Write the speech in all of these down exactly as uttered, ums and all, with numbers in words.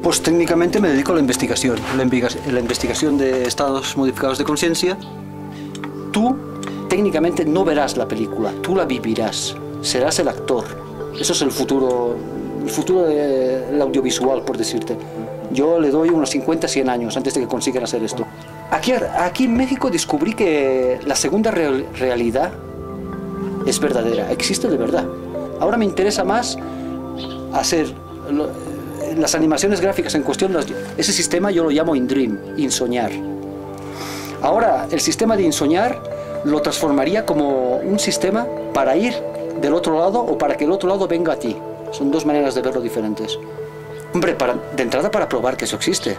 Pues técnicamente me dedico a la investigación, la, la investigación de estados modificados de conciencia. Tú técnicamente no verás la película, tú la vivirás, serás el actor. Eso es el futuro, el futuro del audiovisual, por decirte. Yo le doy unos cincuenta, cien años antes de que consigan hacer esto. Aquí, aquí en México descubrí que la segunda real, realidad es verdadera, existe de verdad. Ahora me interesa más hacer lo, las animaciones gráficas en cuestión. Ese sistema yo lo llamo InDream, Insoñar. Ahora el sistema de Insoñar lo transformaría como un sistema para ir del otro lado o para que el otro lado venga a ti. Son dos maneras de verlo diferentes. Hombre, para, de entrada para probar que eso existe.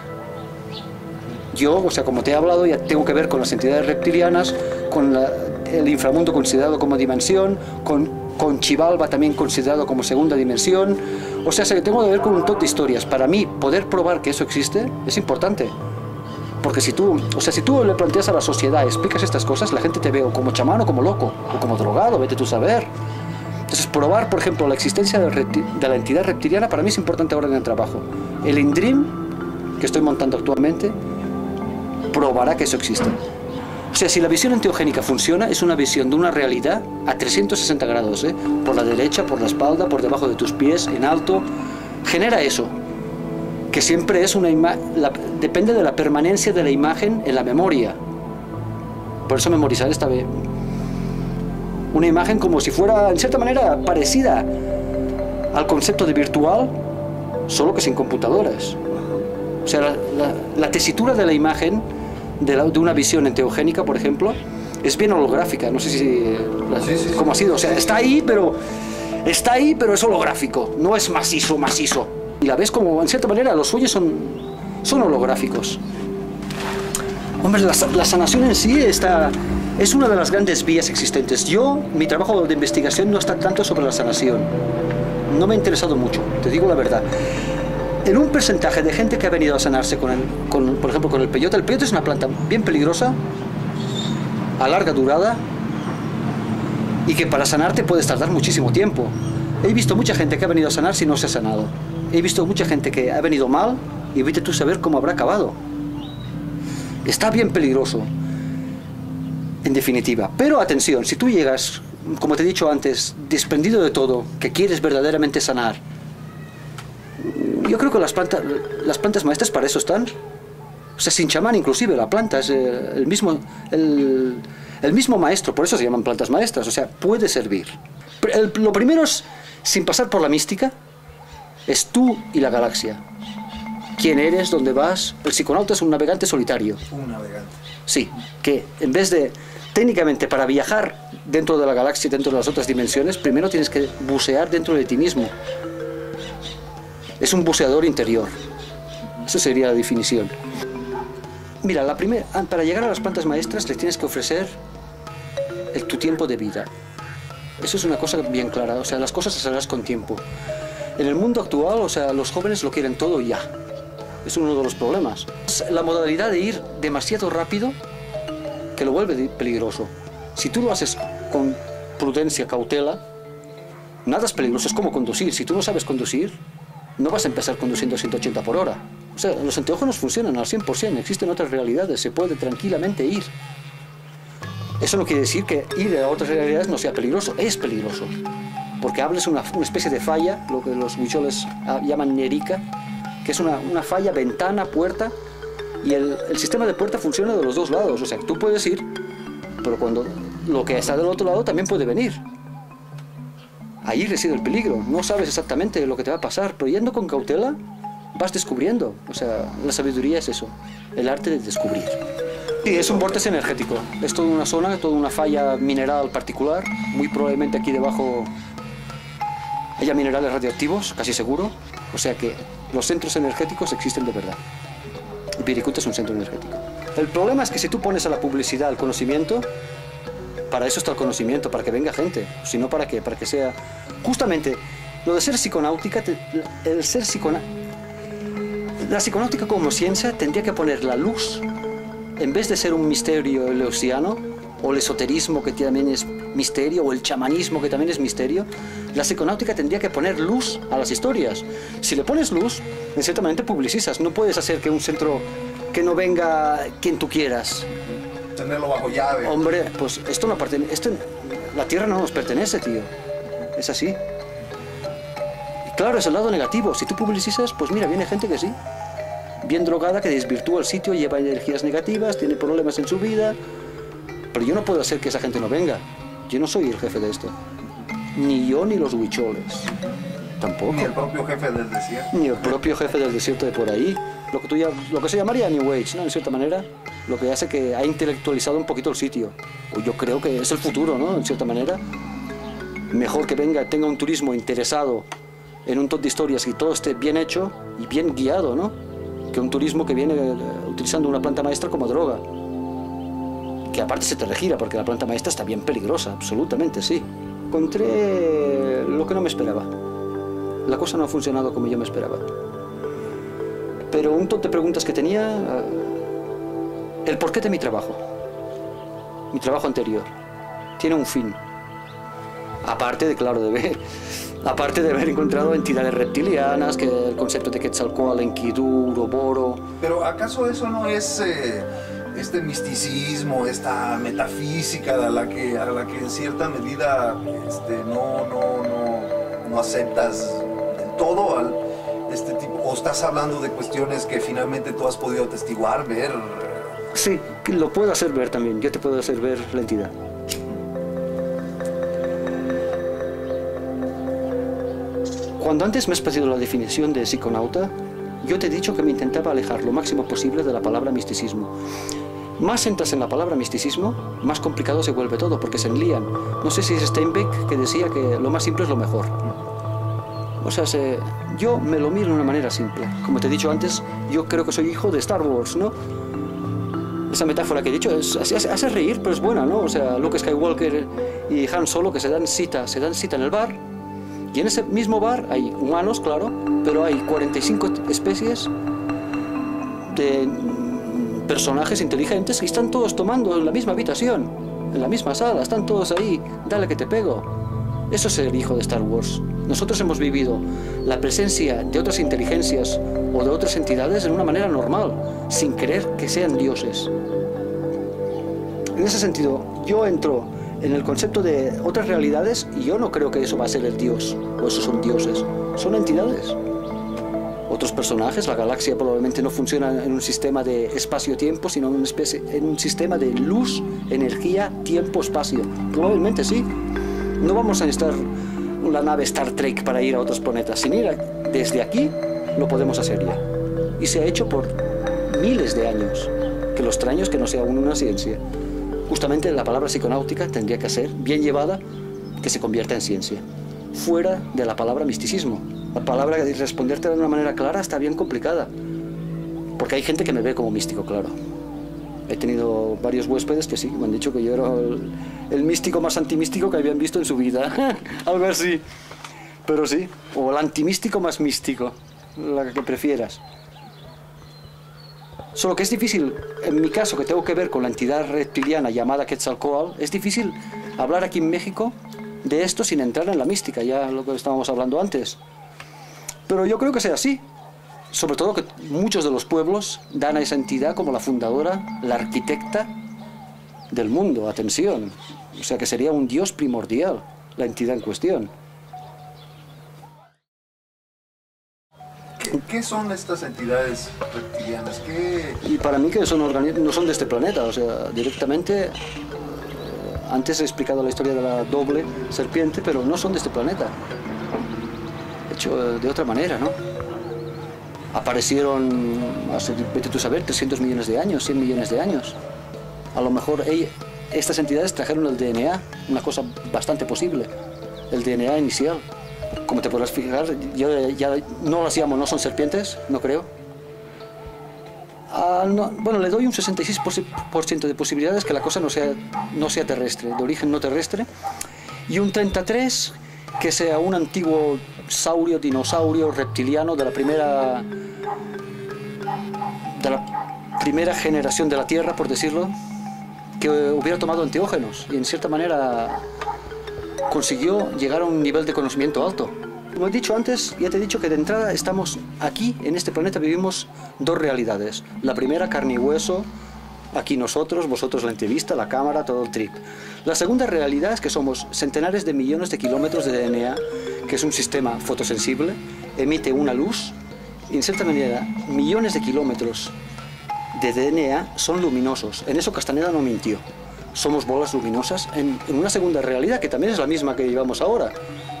Yo, o sea, como te he hablado, ya tengo que ver con las entidades reptilianas, con la, el inframundo considerado como dimensión, con, con Xibalba también considerado como segunda dimensión. O sea, que tengo que ver con un montón de historias. Para mí, poder probar que eso existe es importante. Porque si tú, o sea, si tú le planteas a la sociedad, explicas estas cosas, la gente te ve o como chamán o como loco, o como drogado, vete tú a saber. Entonces, probar, por ejemplo, la existencia de, de la entidad reptiliana para mí es importante ahora en el trabajo. El InDream, que estoy montando actualmente, probará que eso existe. O sea, si la visión enteogénica funciona, es una visión de una realidad a trescientos sesenta grados, ¿eh? Por la derecha, por la espalda, por debajo de tus pies, en alto. Genera eso, que siempre es una imagen, depende de la permanencia de la imagen en la memoria. Por eso memorizar esta vez. Una imagen como si fuera, en cierta manera, parecida al concepto de virtual, solo que sin computadoras. O sea, la, la, la tesitura de la imagen, de, la, de una visión enteogénica, por ejemplo, es bien holográfica. No sé si, la, sí, sí, sí. cómo ha sido. O sea, está ahí, pero está ahí, pero es holográfico. No es macizo, macizo. Y la ves como, en cierta manera, los sueños son, son holográficos. Hombre, la, la sanación en sí está... Es una de las grandes vías existentes. Yo, mi trabajo de investigación no está tanto sobre la sanación. No me ha interesado mucho, te digo la verdad. En un porcentaje de gente que ha venido a sanarse, con, el, con por ejemplo, con el peyote. El peyote es una planta bien peligrosa, a larga durada, y que para sanarte puedes tardar muchísimo tiempo. He visto mucha gente que ha venido a sanarse y no se ha sanado. He visto mucha gente que ha venido mal y vete tú a saber cómo habrá acabado. Está bien peligroso. En definitiva. Pero atención, si tú llegas, como te he dicho antes, desprendido de todo, que quieres verdaderamente sanar, yo creo que las plantas, las plantas maestras para eso están. O sea, sin chamán inclusive, la planta es el mismo, el, el mismo maestro, por eso se llaman plantas maestras, o sea, puede servir. El, lo primero es, sin pasar por la mística, es tú y la galaxia. ¿Quién eres? ¿Dónde vas? El psiconauta es un navegante solitario. Un navegante. Sí, que en vez de, técnicamente, para viajar dentro de la galaxia, dentro de las otras dimensiones, primero tienes que bucear dentro de ti mismo. Es un buceador interior. Esa sería la definición. Mira, la primera, para llegar a las plantas maestras les tienes que ofrecer el, tu tiempo de vida. Eso es una cosa bien clara, o sea, las cosas se harán con tiempo. En el mundo actual, o sea, los jóvenes lo quieren todo ya. Es uno de los problemas. La modalidad de ir demasiado rápido que lo vuelve peligroso. Si tú lo haces con prudencia, cautela, nada es peligroso, es como conducir. Si tú no sabes conducir, no vas a empezar conduciendo a ciento ochenta por hora. O sea, los enteógenos funcionan al cien por cien, existen otras realidades, se puede tranquilamente ir. Eso no quiere decir que ir a otras realidades no sea peligroso, es peligroso. Porque hables una, una especie de falla, lo que los huicholes llaman nerica, que es una, una falla, ventana, puerta, y el, el sistema de puerta funciona de los dos lados. O sea, tú puedes ir, pero cuando lo que está del otro lado también puede venir. Ahí reside el peligro, no sabes exactamente lo que te va a pasar, pero yendo con cautela vas descubriendo. O sea, la sabiduría es eso, el arte de descubrir. Sí, es un vórtice energético, es toda una zona, toda una falla mineral particular, muy probablemente aquí debajo haya minerales radioactivos, casi seguro, o sea que los centros energéticos existen de verdad. Viricuta es un centro energético. El problema es que si tú pones a la publicidad el conocimiento, para eso está el conocimiento, para que venga gente, si no para qué, para que sea... Justamente, lo de ser psiconáutica, el ser psicona... La psiconáutica como ciencia tendría que poner la luz, en vez de ser un misterio eleusiano, o el esoterismo que también es misterio, o el chamanismo que también es misterio, la psiconáutica tendría que poner luz a las historias. Si le pones luz, en cierta manera publicizas. No puedes hacer que un centro, que no venga quien tú quieras. Tenerlo bajo llave. Hombre, pues esto no pertenece, esto, la tierra no nos pertenece, tío. Es así. Y claro, es el lado negativo. Si tú publicizas, pues mira, viene gente que sí. Bien drogada, que desvirtúa el sitio, lleva energías negativas, tiene problemas en su vida. Pero yo no puedo hacer que esa gente no venga. Yo no soy el jefe de esto. Ni yo ni los huicholes. Tampoco. Ni el propio jefe del desierto. Ni el propio jefe del desierto de por ahí. Lo que, tú ya, lo que se llamaría New Age, ¿no? En cierta manera. Lo que hace que ha intelectualizado un poquito el sitio. O yo creo que es el futuro, ¿no? En cierta manera. Mejor que venga, tenga un turismo interesado en un montón de historias y todo esté bien hecho y bien guiado, ¿no? Que un turismo que viene eh, utilizando una planta maestra como droga. Que aparte se te regira, porque la planta maestra está bien peligrosa, absolutamente, sí. Encontré lo que no me esperaba. La cosa no ha funcionado como yo me esperaba. Pero un montón de preguntas que tenía, el porqué de mi trabajo, mi trabajo anterior, tiene un fin. Aparte de, claro, de ver, aparte de haber encontrado entidades reptilianas, que el concepto de Quetzalcóatl, Enkidu, Uroboro. Pero ¿acaso eso no es eh, este misticismo, esta metafísica a la que, a la que en cierta medida este, no, no, no, no aceptas del todo al, este tipo? ¿O estás hablando de cuestiones que finalmente tú has podido atestiguar, ver? Sí, lo puedo hacer ver también. Yo te puedo hacer ver la entidad. Cuando antes me has pedido la definición de psiconauta, yo te he dicho que me intentaba alejar lo máximo posible de la palabra misticismo. Más entras en la palabra misticismo, más complicado se vuelve todo, porque se enlían. No sé si es Steinbeck que decía que lo más simple es lo mejor. O sea, se, yo me lo miro de una manera simple. Como te he dicho antes, yo creo que soy hijo de Star Wars, ¿no? Esa metáfora que he dicho es, hace, hace reír, pero es buena, ¿no? O sea, Luke Skywalker y Han Solo que se dan cita, se dan cita en el bar. Y en ese mismo bar hay humanos, claro, pero hay cuarenta y cinco especies de personajes inteligentes que están todos tomando en la misma habitación, en la misma sala, están todos ahí, dale que te pego. Eso es el hijo de Star Wars. Nosotros hemos vivido la presencia de otras inteligencias o de otras entidades de una manera normal, sin creer que sean dioses. En ese sentido, yo entro en el concepto de otras realidades y yo no creo que eso va a ser el dios, o esos son dioses, son entidades. Otros personajes, la galaxia probablemente no funciona en un sistema de espacio-tiempo, sino en, una especie, en un sistema de luz, energía, tiempo, espacio. Probablemente sí. No vamos a necesitar una nave Star Trek para ir a otros planetas. Sin ir a, desde aquí, lo podemos hacer ya. Y se ha hecho por miles de años. Que lo extraño es que no sea aún una ciencia. Justamente la palabra psiconáutica tendría que ser, bien llevada, que se convierta en ciencia. Fuera de la palabra misticismo. La palabra de responderte de una manera clara está bien complicada. Porque hay gente que me ve como místico, claro. He tenido varios huéspedes que sí, me han dicho que yo era el, el místico más antimístico que habían visto en su vida. Algo así. Pero sí, o el antimístico más místico, la que prefieras. Solo que es difícil, en mi caso, que tengo que ver con la entidad reptiliana llamada Quetzalcóatl, es difícil hablar aquí en México de esto sin entrar en la mística, ya lo que estábamos hablando antes. Pero yo creo que sea así. Sobre todo que muchos de los pueblos dan a esa entidad como la fundadora, la arquitecta del mundo, atención. O sea que sería un dios primordial, la entidad en cuestión. ¿Qué, qué son estas entidades reptilianas? ¿Qué... Y para mí que son no son de este planeta, o sea, directamente... Eh, antes he explicado la historia de la doble serpiente, pero no son de este planeta. Hecho de otra manera, ¿no? Aparecieron hace, vete tú a saber, trescientos millones de años, cien millones de años. A lo mejor ella, estas entidades trajeron el D N A, una cosa bastante posible, el D N A inicial. Como te podrás fijar, yo ya no las llamo, no son serpientes, no creo. Ah, no, bueno, le doy un sesenta y seis por ciento de posibilidades que la cosa no sea, no sea terrestre, de origen no terrestre, y un treinta y tres por ciento que sea un antiguo saurio, dinosaurio, reptiliano de la primera de la primera generación de la Tierra, por decirlo, que hubiera tomado enteógenos y en cierta manera consiguió llegar a un nivel de conocimiento alto. Como he dicho antes, ya te he dicho que de entrada estamos aquí, en este planeta vivimos dos realidades. La primera, carne y hueso, aquí nosotros, vosotros la entrevista, la cámara, todo el trip. La segunda realidad es que somos centenares de millones de kilómetros de D N A, que es un sistema fotosensible, emite una luz, y en cierta manera millones de kilómetros de D N A son luminosos. En eso Castaneda no mintió. Somos bolas luminosas en, en una segunda realidad, que también es la misma que llevamos ahora.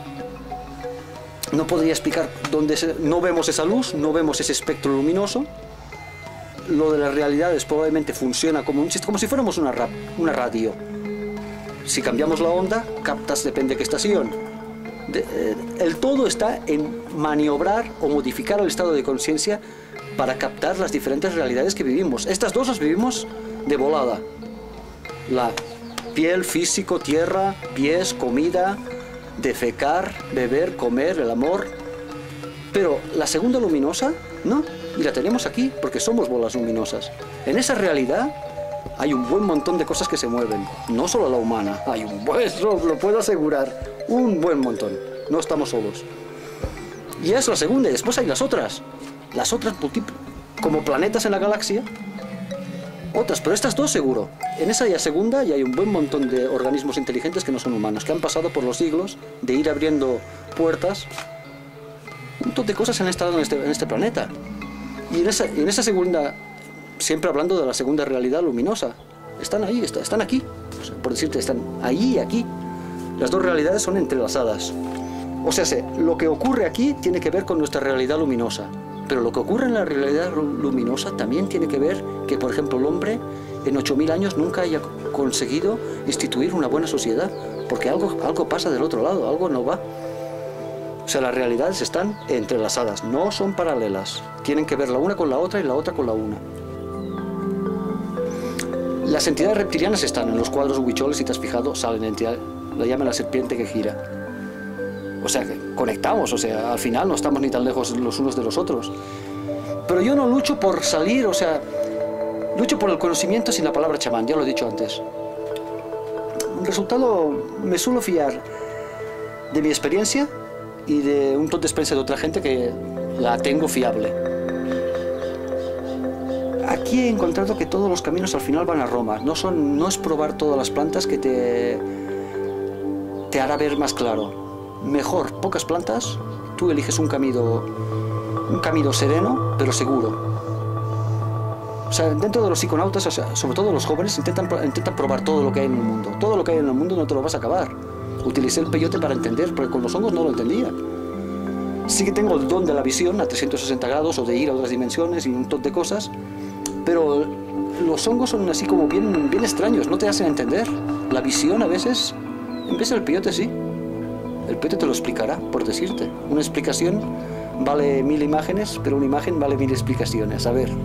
No podría explicar dónde se, no vemos esa luz, no vemos ese espectro luminoso. Lo de las realidades probablemente funciona como, un, como si fuéramos una, rap, una radio. Si cambiamos la onda, captas depende de qué estación. De, eh, el todo está en maniobrar o modificar el estado de conciencia para captar las diferentes realidades que vivimos. Estas dos las vivimos de volada. La piel, físico, tierra, pies, comida, defecar, beber, comer, el amor. Pero la segunda luminosa, no. Y la tenemos aquí porque somos bolas luminosas. En esa realidad hay un buen montón de cosas que se mueven. No solo la humana, hay un buen, lo puedo asegurar, un buen montón. No estamos solos. Y es la segunda, y después hay las otras. Las otras como planetas en la galaxia. Otras, pero estas dos seguro. En esa ya segunda ya hay un buen montón de organismos inteligentes que no son humanos, que han pasado por los siglos de ir abriendo puertas. Un montón de cosas han estado en este, en este planeta. Y en esa, en esa segunda, siempre hablando de la segunda realidad luminosa, están ahí, está, están aquí. O sea, por decirte, están ahí y aquí. Las dos realidades son entrelazadas. O sea, lo que ocurre aquí tiene que ver con nuestra realidad luminosa. Pero lo que ocurre en la realidad luminosa también tiene que ver que, por ejemplo, el hombre en ocho mil años nunca haya conseguido instituir una buena sociedad, porque algo, algo pasa del otro lado, algo no va. O sea, las realidades están entrelazadas, no son paralelas. Tienen que ver la una con la otra y la otra con la una. Las entidades reptilianas están en los cuadros huicholes, si te has fijado, salen entidades, la llaman la serpiente que gira. O sea, que conectamos, o sea, al final no estamos ni tan lejos los unos de los otros. Pero yo no lucho por salir, o sea, lucho por el conocimiento sin la palabra chamán, ya lo he dicho antes. El resultado, me suelo fiar de mi experiencia y de un montón de experiencia de otra gente que la tengo fiable. Aquí he encontrado que todos los caminos al final van a Roma. No, son, no es probar todas las plantas que te, te hará ver más claro. Mejor, pocas plantas, tú eliges un camino, un camino sereno, pero seguro. O sea, dentro de los psiconautas, o sea, sobre todo los jóvenes, intentan, intentan probar todo lo que hay en el mundo. Todo lo que hay en el mundo no te lo vas a acabar. Utilicé el peyote para entender, porque con los hongos no lo entendía. Sí que tengo el don de la visión a trescientos sesenta grados, o de ir a otras dimensiones y un montón de cosas, pero los hongos son así como bien, bien extraños, no te hacen entender. La visión a veces, en vez del peyote sí. El peyote te lo explicará, por decirte. Una explicación vale mil imágenes, pero una imagen vale mil explicaciones. A ver.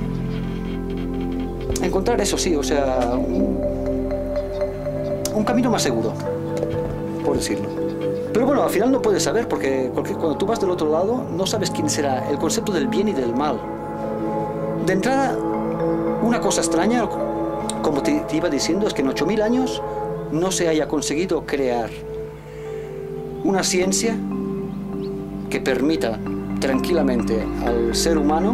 Encontrar eso sí, o sea, un, un camino más seguro, por decirlo. Pero bueno, al final no puedes saber, porque cuando tú vas del otro lado, no sabes quién será. El concepto del bien y del mal. De entrada, una cosa extraña, como te, te iba diciendo, es que en ocho mil años no se haya conseguido crear una ciencia que permita tranquilamente al ser humano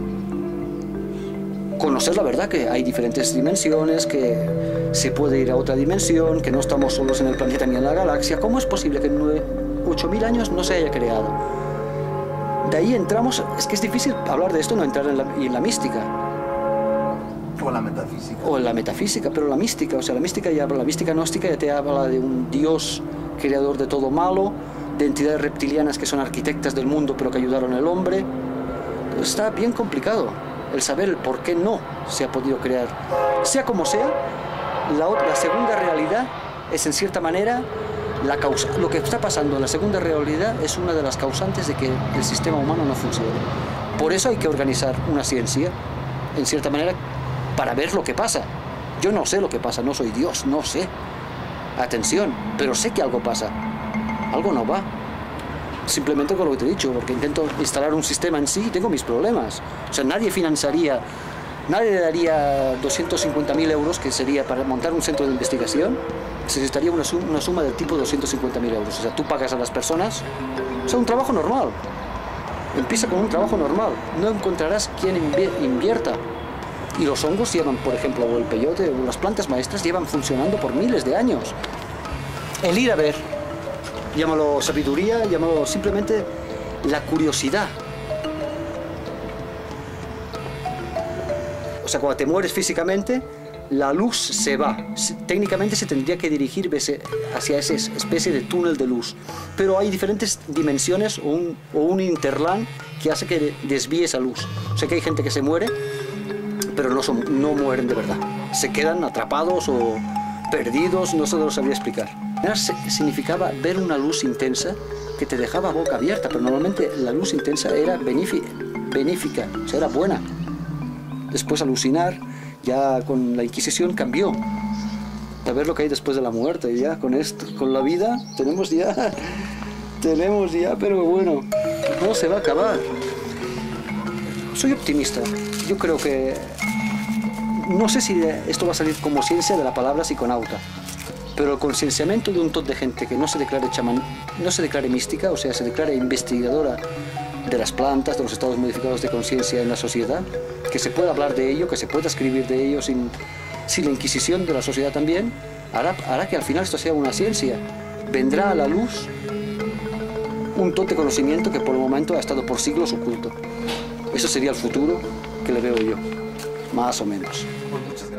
conocer la verdad, que hay diferentes dimensiones, que se puede ir a otra dimensión, que no estamos solos en el planeta ni en la galaxia. ¿Cómo es posible que en ocho mil años no se haya creado? De ahí entramos, es que es difícil hablar de esto, no entrar en la, en la mística. O en la metafísica. O en la metafísica, pero la mística, o sea, la mística ya, la mística gnóstica ya te habla de un Dios creador de todo malo, de entidades reptilianas que son arquitectas del mundo pero que ayudaron al hombre. Entonces está bien complicado el saber el por qué no se ha podido crear. Sea como sea, la, la segunda realidad es en cierta manera la causa. Lo que está pasando en la segunda realidad es una de las causantes de que el sistema humano no funcione. Por eso hay que organizar una ciencia, en cierta manera, para ver lo que pasa. Yo no sé lo que pasa, no soy Dios, no sé. Atención, pero sé que algo pasa. Algo no va. Simplemente con lo que te he dicho, porque intento instalar un sistema en sí y tengo mis problemas. O sea, nadie financiaría Nadie le daría doscientos cincuenta mil euros, que sería para montar un centro de investigación, se necesitaría una, suma, una suma del tipo doscientos cincuenta mil euros. O sea, tú pagas a las personas, o sea, un trabajo normal. Empieza con un trabajo normal. No encontrarás quien invierta. Y los hongos llevan, por ejemplo, o el peyote, o las plantas maestras llevan funcionando por miles de años. El ir a ver, llámalo sabiduría, llámalo simplemente la curiosidad. O sea, cuando te mueres físicamente, la luz se va. Técnicamente se tendría que dirigir hacia esa especie de túnel de luz. Pero hay diferentes dimensiones o un, o un interland que hace que desvíe esa luz. O sea que hay gente que se muere, pero no, son, no mueren de verdad. Se quedan atrapados o perdidos, no se lo sabría explicar. Significaba ver una luz intensa que te dejaba boca abierta, pero normalmente la luz intensa era benéfica, o sea, era buena. Después alucinar, ya con la Inquisición cambió. A ver lo que hay después de la muerte, y ya con esto, con la vida, tenemos ya, tenemos ya, pero bueno, no se va a acabar. Soy optimista, yo creo que, no sé si esto va a salir como ciencia de la palabra psiconauta, pero el concienciamiento de un ton de gente que no se declare chamán, no se declare mística, o sea, se declare investigadora de las plantas, de los estados modificados de conciencia en la sociedad, que se pueda hablar de ello, que se pueda escribir de ello sin, sin la inquisición de la sociedad también, hará, hará que al final esto sea una ciencia. Vendrá a la luz un ton de conocimiento que por el momento ha estado por siglos oculto. Eso sería el futuro que le veo yo, más o menos. Pues muchas